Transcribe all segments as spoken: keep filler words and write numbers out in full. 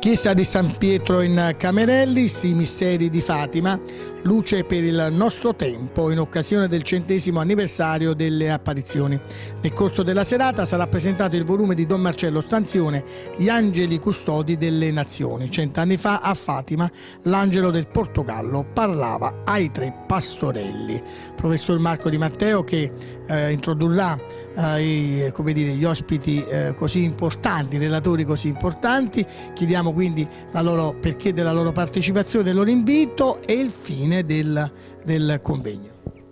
Chiesa di San Pietro in Camerellis, i misteri di Fatima, luce per il nostro tempo in occasione del centesimo anniversario delle apparizioni. Nel corso della serata sarà presentato il volume di Don Marcello Stanzione, Gli angeli custodi delle nazioni. Cent'anni fa a Fatima l'angelo del Portogallo parlava ai tre pastorelli. Professor Marco Di Matteo che eh, introdurrà eh, i, come dire, gli ospiti eh, così importanti, relatori così importanti. Chiediamo quindi la loro, perché della loro partecipazione, del loro invito e il fine del, del convegno.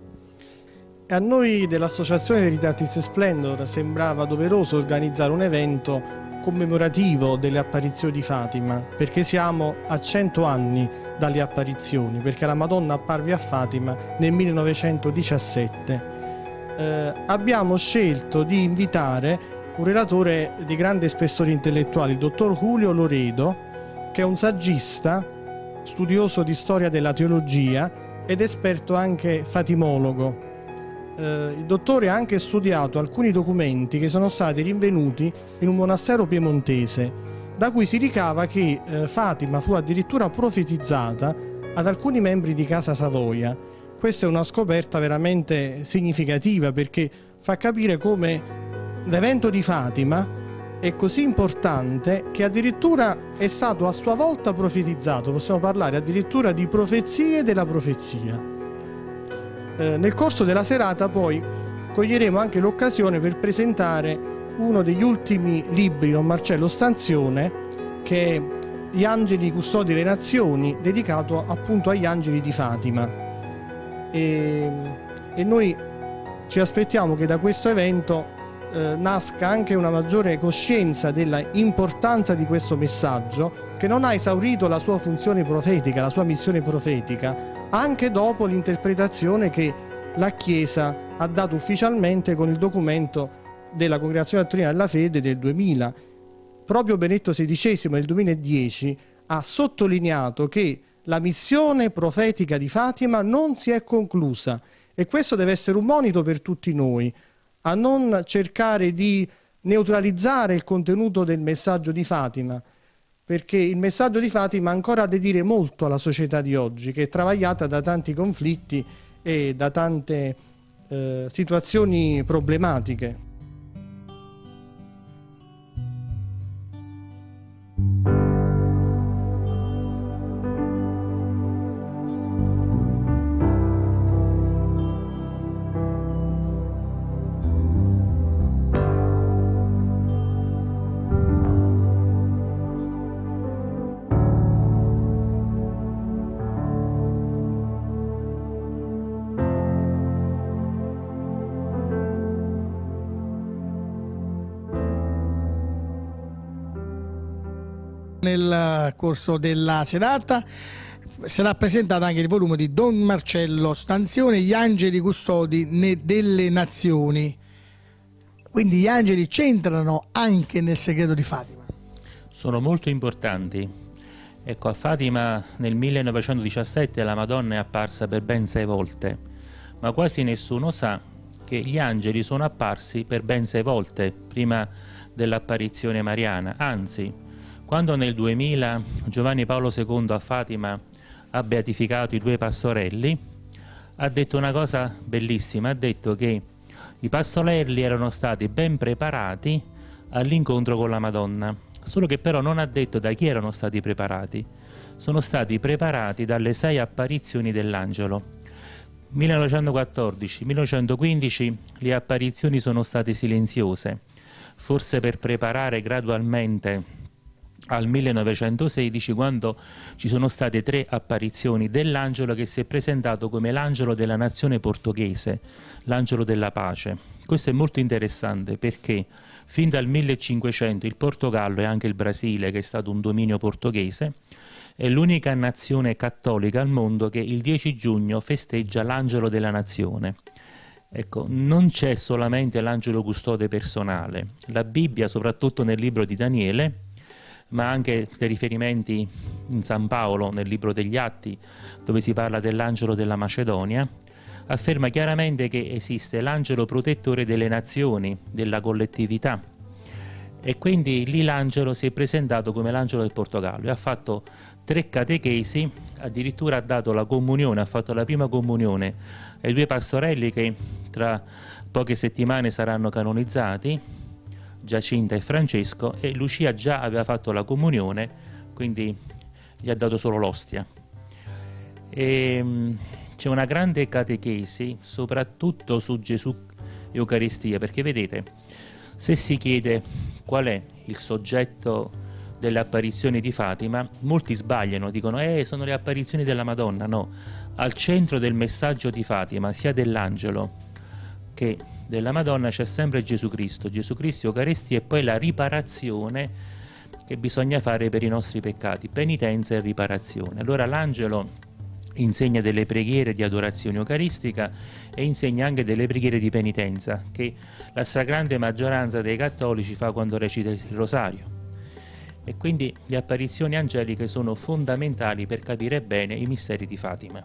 A noi dell'Associazione Veritatis Splendor sembrava doveroso organizzare un evento commemorativo delle apparizioni di Fatima, perché siamo a cento anni dalle apparizioni, perché la Madonna apparve a Fatima nel millenovecentodiciassette. Eh, abbiamo scelto di invitare un relatore di grande spessore intellettuale, il dottor Julio Loredo, che è un saggista, studioso di storia della teologia ed esperto anche fatimologo. Eh, il dottore ha anche studiato alcuni documenti che sono stati rinvenuti in un monastero piemontese, da cui si ricava che eh, Fatima fu addirittura profetizzata ad alcuni membri di Casa Savoia. Questa è una scoperta veramente significativa, perché fa capire come l'evento di Fatima è così importante che addirittura è stato a sua volta profetizzato. Possiamo parlare addirittura di profezie della profezia. Eh, nel corso della serata poi coglieremo anche l'occasione per presentare uno degli ultimi libri di Don Marcello Stanzione, che è Gli angeli custodi delle nazioni, dedicato appunto agli angeli di Fatima. E, e noi ci aspettiamo che da questo evento Eh, nasca anche una maggiore coscienza della importanza di questo messaggio, che non ha esaurito la sua funzione profetica, la sua missione profetica, anche dopo l'interpretazione che la Chiesa ha dato ufficialmente con il documento della Congregazione Dottrina della Fede del duemila. Proprio Benedetto sedicesimo nel duemiladieci ha sottolineato che la missione profetica di Fatima non si è conclusa, e questo deve essere un monito per tutti noi, a non cercare di neutralizzare il contenuto del messaggio di Fatima, perché il messaggio di Fatima ancora ha da dire molto alla società di oggi, che è travagliata da tanti conflitti e da tante eh, situazioni problematiche. Nel corso della serata sarà presentato anche il volume di Don Marcello Stanzione, Gli angeli custodi delle nazioni. Quindi gli angeli c'entrano anche nel segreto di Fatima. Sono molto importanti. Ecco, a Fatima nel millenovecentodiciassette la Madonna è apparsa per ben sei volte, ma quasi nessuno sa che gli angeli sono apparsi per ben sei volte prima dell'apparizione mariana. Anzi, quando nel duemila Giovanni Paolo secondo a Fatima ha beatificato i due pastorelli, ha detto una cosa bellissima, ha detto che i pastorelli erano stati ben preparati all'incontro con la Madonna, solo che però non ha detto da chi erano stati preparati. Sono stati preparati dalle sei apparizioni dell'angelo. millenovecentoquattordici millenovecentoquindici le apparizioni sono state silenziose, forse per preparare gradualmente al millenovecentosedici, quando ci sono state tre apparizioni dell'angelo che si è presentato come l'angelo della nazione portoghese, l'angelo della pace. Questo è molto interessante, perché fin dal millecinquecento il Portogallo e anche il Brasile, che è stato un dominio portoghese, è l'unica nazione cattolica al mondo che il dieci giugno festeggia l'angelo della nazione. Ecco, non c'è solamente l'angelo custode personale. La Bibbia, soprattutto nel libro di Daniele, ma anche dei riferimenti in San Paolo nel libro degli Atti, dove si parla dell'angelo della Macedonia, afferma chiaramente che esiste l'angelo protettore delle nazioni, della collettività. E quindi lì l'angelo si è presentato come l'angelo del Portogallo e ha fatto tre catechesi, addirittura ha dato la comunione, ha fatto la prima comunione ai due pastorelli che tra poche settimane saranno canonizzati, Giacinta e Francesco, e Lucia già aveva fatto la comunione, quindi gli ha dato solo l'ostia. E c'è una grande catechesi soprattutto su Gesù Eucaristia, perché vedete, se si chiede qual è il soggetto delle apparizioni di Fatima, molti sbagliano, dicono eh sono le apparizioni della Madonna. No, al centro del messaggio di Fatima, sia dell'angelo che della Madonna, c'è sempre Gesù Cristo, Gesù Cristo Eucaristia, e poi la riparazione che bisogna fare per i nostri peccati, penitenza e riparazione. Allora l'angelo insegna delle preghiere di adorazione eucaristica e insegna anche delle preghiere di penitenza che la stragrande maggioranza dei cattolici fa quando recita il rosario. E quindi le apparizioni angeliche sono fondamentali per capire bene i misteri di Fatima.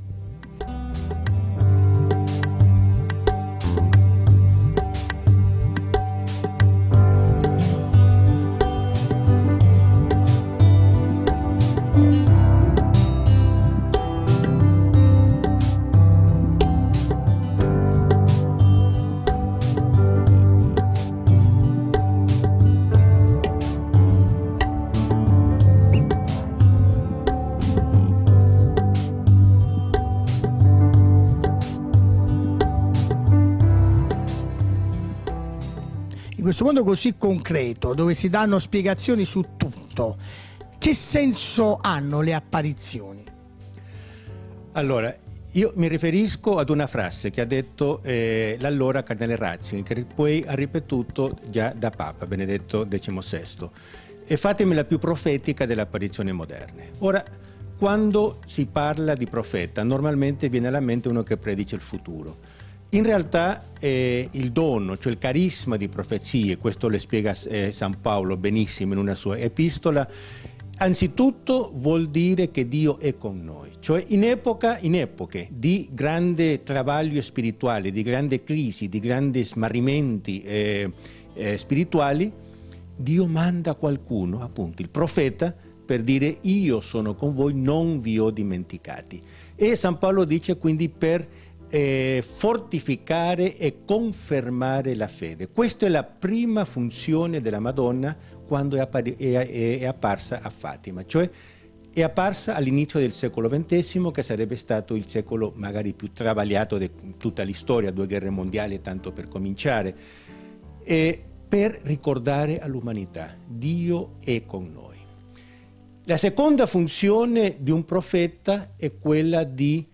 In questo mondo così concreto, dove si danno spiegazioni su tutto, che senso hanno le apparizioni? Allora, io mi riferisco ad una frase che ha detto eh, l'allora Cardinale Ratzinger, che poi ha ripetuto già da Papa Benedetto diciannovesimo. E Fatima è la più profetica delle apparizioni moderne. Ora, quando si parla di profeta, normalmente viene alla mente uno che predice il futuro. In realtà eh, il dono, cioè il carisma di profezie, questo le spiega eh, San Paolo benissimo in una sua epistola, anzitutto vuol dire che Dio è con noi. Cioè in, epoca, in epoche di grande travaglio spirituale, di grande crisi, di grandi smarrimenti eh, eh, spirituali, Dio manda qualcuno, appunto il profeta, per dire io sono con voi, non vi ho dimenticati. E San Paolo dice quindi per Eh, fortificare e confermare la fede. Questa è la prima funzione della Madonna quando è, appar- è, è, è apparsa a Fatima, cioè è apparsa all'inizio del secolo ventesimo, che sarebbe stato il secolo magari più travagliato di tutta l'istoria, due guerre mondiali tanto per cominciare, e per ricordare all'umanità Dio è con noi. La seconda funzione di un profeta è quella di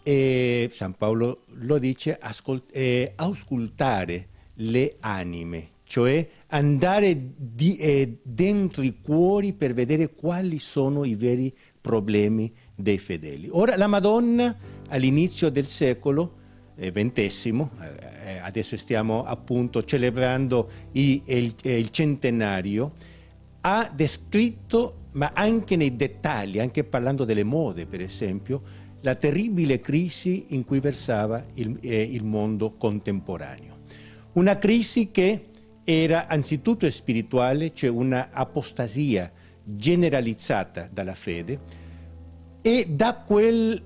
E San Paolo lo dice, ascolt- eh, auscultare le anime, cioè andare di, eh, dentro i cuori per vedere quali sono i veri problemi dei fedeli. Ora la Madonna all'inizio del secolo ventesimo, eh, adesso stiamo appunto celebrando i, il, il centenario, ha descritto, ma anche nei dettagli, anche parlando delle mode per esempio, la terribile crisi in cui versava il, eh, il mondo contemporaneo. Una crisi che era anzitutto spirituale, cioè una apostasia generalizzata dalla fede, e da quel,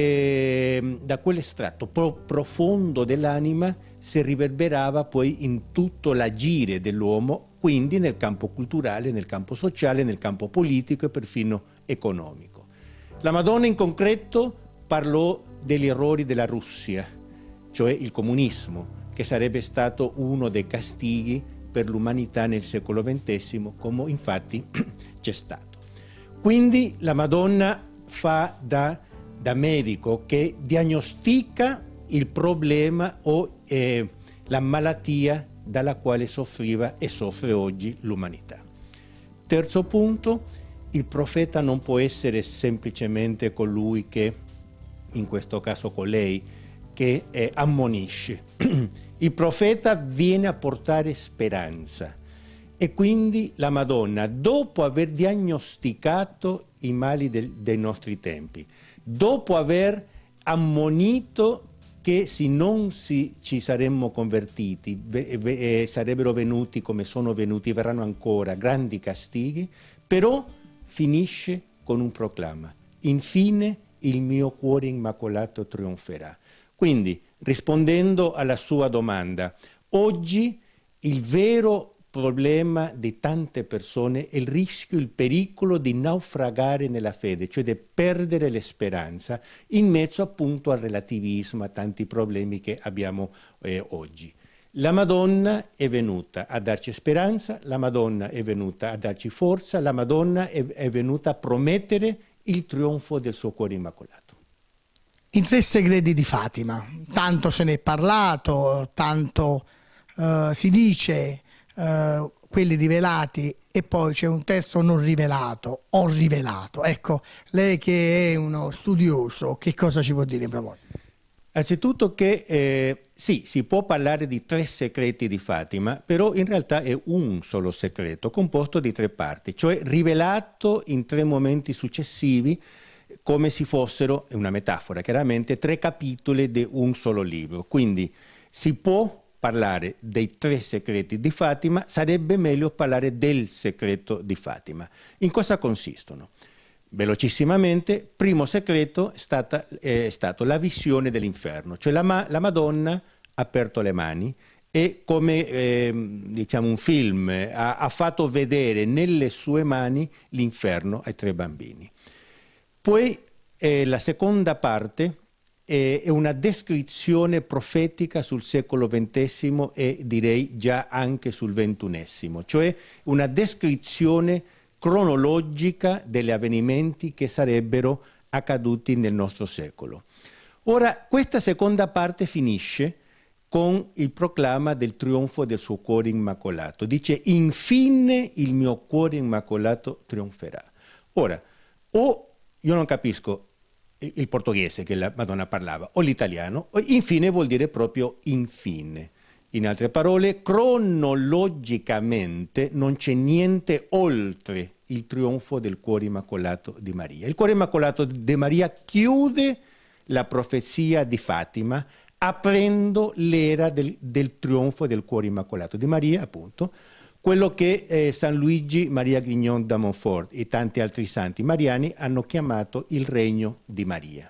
eh, da quell'estratto pro profondo dell'anima si riverberava poi in tutto l'agire dell'uomo, quindi nel campo culturale, nel campo sociale, nel campo politico e perfino economico. La Madonna in concreto parlò degli errori della Russia, cioè il comunismo, che sarebbe stato uno dei castighi per l'umanità nel secolo ventesimo, come infatti c'è stato. Quindi la Madonna fa da, da medico che diagnostica il problema o eh, la malattia dalla quale soffriva e soffre oggi l'umanità. Terzo punto, il profeta non può essere semplicemente colui che, in questo caso con lei, che eh, ammonisce. Il profeta viene a portare speranza e quindi la Madonna, dopo aver diagnosticato i mali del, dei nostri tempi, dopo aver ammonito che se non si, ci saremmo convertiti ve, ve, eh, sarebbero venuti come sono venuti, verranno ancora grandi castighi, però finisce con un proclama: infine il mio cuore immacolato trionferà. Quindi, rispondendo alla sua domanda, oggi il vero problema di tante persone è il rischio, il pericolo di naufragare nella fede, cioè di perdere la speranza in mezzo appunto al relativismo, a tanti problemi che abbiamo eh, oggi. La Madonna è venuta a darci speranza, la Madonna è venuta a darci forza, la Madonna è, è venuta a promettere il trionfo del suo cuore immacolato. I tre segreti di Fatima, tanto se ne è parlato, tanto uh, si dice, uh, quelli rivelati, e poi c'è un terzo non rivelato, o rivelato. Ecco, lei che è uno studioso, che cosa ci può dire in proposito? Anzitutto che eh, sì, si può parlare di tre segreti di Fatima, però in realtà è un solo segreto, composto di tre parti, cioè rivelato in tre momenti successivi, come se fossero, è una metafora chiaramente, tre capitoli di un solo libro. Quindi si può parlare dei tre segreti di Fatima, sarebbe meglio parlare del segreto di Fatima. In cosa consistono? Velocissimamente, primo segreto è, stata, è stato la visione dell'inferno, cioè la, ma, la Madonna ha aperto le mani e come eh, diciamo un film ha, ha fatto vedere nelle sue mani l'inferno ai tre bambini. Poi eh, la seconda parte eh, è una descrizione profetica sul secolo ventesimo e direi già anche sul ventunesimo, cioè una descrizione cronologica degli avvenimenti che sarebbero accaduti nel nostro secolo. Ora, questa seconda parte finisce con il proclama del trionfo del suo cuore immacolato. Dice: infine il mio cuore immacolato trionferà. Ora, o io non capisco il portoghese che la Madonna parlava, o l'italiano, o infine vuol dire proprio infine. In altre parole, cronologicamente non c'è niente oltre il trionfo del cuore immacolato di Maria. Il cuore immacolato di Maria chiude la profezia di Fatima, aprendo l'era del, del trionfo del cuore immacolato di Maria, appunto, quello che eh, San Luigi Maria Grignon da Montfort e tanti altri santi mariani hanno chiamato il regno di Maria.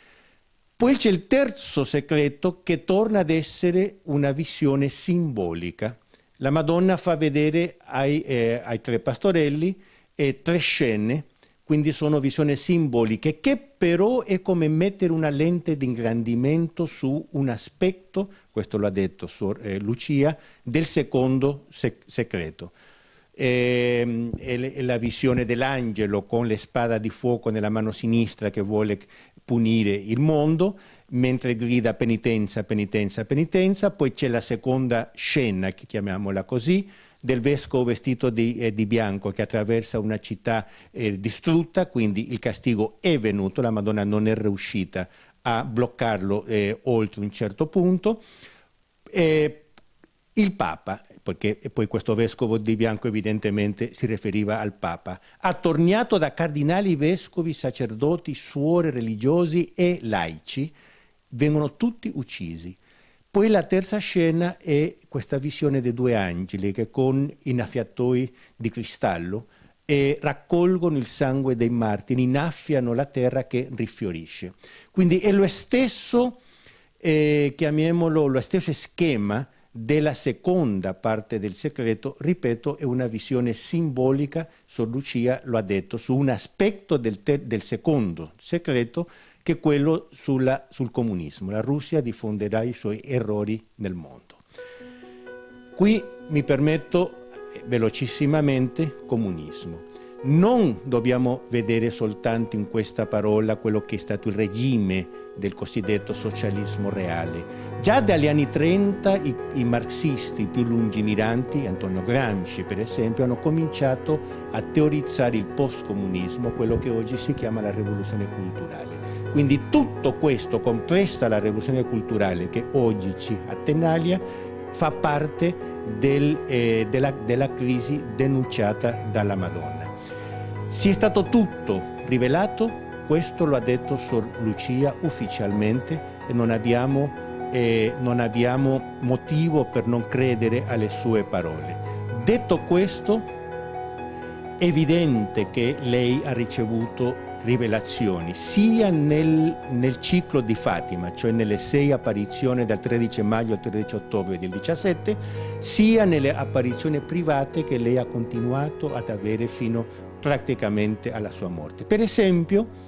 Poi c'è il terzo segreto che torna ad essere una visione simbolica. La Madonna fa vedere ai, eh, ai tre pastorelli eh, tre scene, quindi sono visioni simboliche, che però è come mettere una lente di ingrandimento su un aspetto, questo lo ha detto Suor eh, Lucia, del secondo sec segreto. E, e la visione dell'angelo con la spada di fuoco nella mano sinistra che vuole punire il mondo, mentre grida penitenza, penitenza, penitenza. Poi c'è la seconda scena, chiamiamola così, del vescovo vestito di, eh, di bianco che attraversa una città eh, distrutta, quindi il castigo è venuto, la Madonna non è riuscita a bloccarlo eh, oltre un certo punto. Eh, il Papa, perché poi questo vescovo di bianco evidentemente si riferiva al Papa, attorniato da cardinali, vescovi, sacerdoti, suore religiosi e laici, vengono tutti uccisi. Poi la terza scena è questa visione dei due angeli che con innaffiatoi di cristallo e raccolgono il sangue dei martiri, innaffiano la terra che rifiorisce. Quindi è lo stesso, eh, chiamiamolo, lo stesso schema della seconda parte del segreto, ripeto, è una visione simbolica, Sor Lucia lo ha detto, su un aspetto del, del secondo segreto, che è quello sulla, sul comunismo. La Russia diffonderà i suoi errori nel mondo. Qui mi permetto velocissimamente comunismo. Non dobbiamo vedere soltanto in questa parola quello che è stato il regime del cosiddetto socialismo reale. Già dagli anni trenta i, i marxisti più lungimiranti, Antonio Gramsci per esempio, hanno cominciato a teorizzare il postcomunismo, quello che oggi si chiama la rivoluzione culturale. Quindi tutto questo, compresa la rivoluzione culturale che oggi ci attenaglia, fa parte del, eh, della, della crisi denunciata dalla Madonna. Sia stato tutto rivelato, questo lo ha detto Sor Lucia ufficialmente e non abbiamo, eh, non abbiamo motivo per non credere alle sue parole. Detto questo, è evidente che lei ha ricevuto rivelazioni sia nel, nel ciclo di Fatima, cioè nelle sei apparizioni dal tredici maggio al tredici ottobre del diciassette, sia nelle apparizioni private che lei ha continuato ad avere fino praticamente alla sua morte. Per esempio,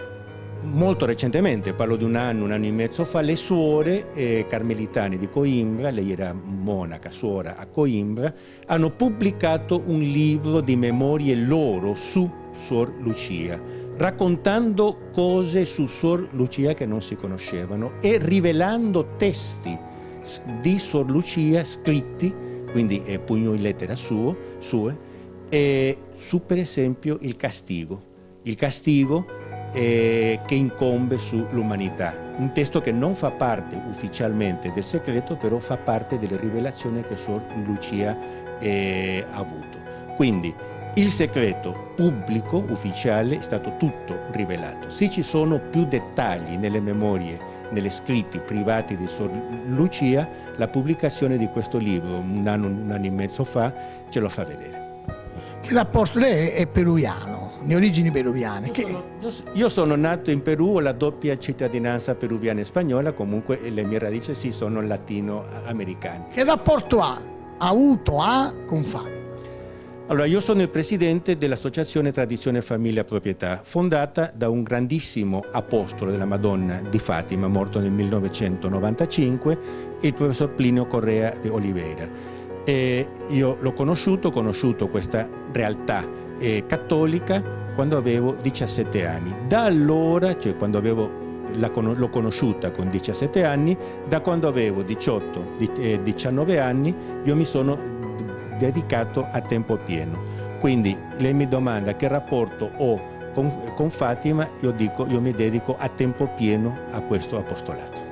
molto recentemente, parlo di un anno, un anno e mezzo fa, le suore eh, carmelitane di Coimbra, lei era monaca, suora a Coimbra, hanno pubblicato un libro di memorie loro su Suor Lucia, raccontando cose su Suor Lucia che non si conoscevano e rivelando testi di Suor Lucia scritti, quindi eh, pugno in lettera suo, sue, eh, su per esempio il castigo. Il castigo Eh, che incombe sull'umanità, un testo che non fa parte ufficialmente del segreto, però fa parte delle rivelazioni che Suor Lucia eh, ha avuto. Quindi il segreto pubblico, ufficiale, è stato tutto rivelato. Se ci sono più dettagli nelle memorie, negli scritti privati di Suor Lucia, la pubblicazione di questo libro, un anno, un anno e mezzo fa, ce lo fa vedere. Che rapporto? Lei è peruviano, di origini peruviane. Io, che... sono, io, io sono nato in Perù, ho la doppia cittadinanza peruviana e spagnola, comunque le mie radici sì sono latino-americane. Che rapporto ha, ha avuto, ha con Fatima? Allora, io sono il presidente dell'Associazione Tradizione Famiglia Proprietà, fondata da un grandissimo apostolo della Madonna di Fatima, morto nel millenovecentonovantacinque, il professor Plinio Correa de Oliveira. E io l'ho conosciuto, ho conosciuto questa realtà eh, cattolica quando avevo diciassette anni. Da allora, cioè quando avevo, l'ho conosciuta con diciassette anni, da quando avevo diciotto diciannove anni, io mi sono dedicato a tempo pieno. Quindi lei mi domanda che rapporto ho con, con Fatima, io dico io mi dedico a tempo pieno a questo apostolato.